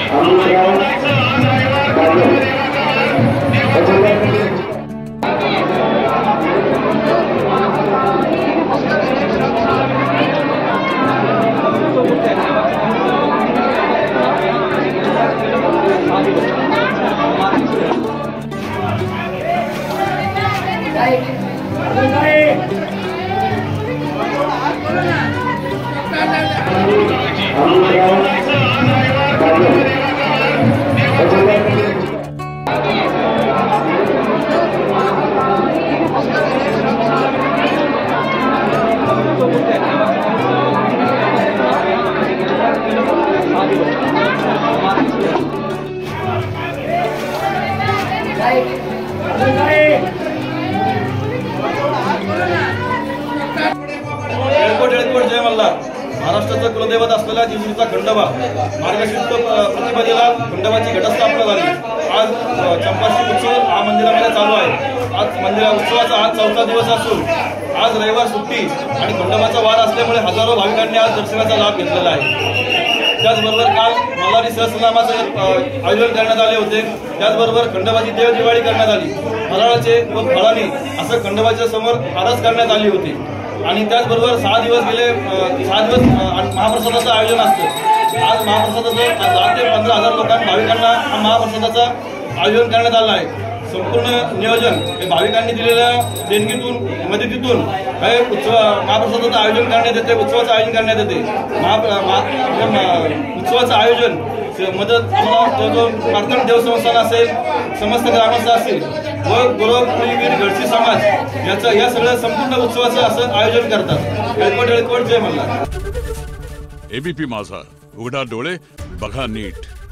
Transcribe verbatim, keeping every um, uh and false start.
जय मल्हार. महाराष्ट्राचा कुलदैवत असलेला जिजुरीचा खंडोबा मार्गशीर्ष प्रतिपदेला खंडोबाची घटस्थापना झाली. आज चंपाषष्ठी उत्सव हा मंदिरामध्ये चालू आहे. आज मंदिरा उत्सवाचा आज चौथा दिवस असून आज रविवार सुट्टी आणि खंडोबाचा वार असल्यामुळे हजारो भाविकांनी आज दर्शनाचा लाभ घेतलेला आहे. त्याचबरोबर काल मल्हारी सहस्रनामाचं आयोजन करण्यात आले होते. त्याचबरोबर खंडोबाची देव दिवाळी करण्यात आली. फराळाचे व फळाने असं खंडोबाच्या समोर आरस करण्यात आली होती. आणि त्याचबरोबर सहा दिवस गेले सहा दिवस महाप्रसादाचं आयोजन असतं. आज महाप्रसादाचं दहा ते पंधरा हजार लोकांना भाविकांना हा महाप्रसादाचं आयोजन करण्यात आलं आहे. संपूर्ण नियोजन हे भाविकांनी दिलेल्या देणगीतून मदतीतून हे उत्सव महाप्रसादाचं आयोजन करण्यात येते. उत्सवाचं आयोजन करण्यात येते. महा उत्सवाचं आयोजन मदत आम्हाला जो प्रार्थना देवस्थान असेल, समस्त ग्रामस्थ असेल व गुरुवीर घडसी समाज याचं या सगळ्या संपूर्ण उत्सवाचं असं आयोजन करतात. एळकोट एळकोट जय मल्हार. एबीपी माझा, उघडा डोळे बघा नीट.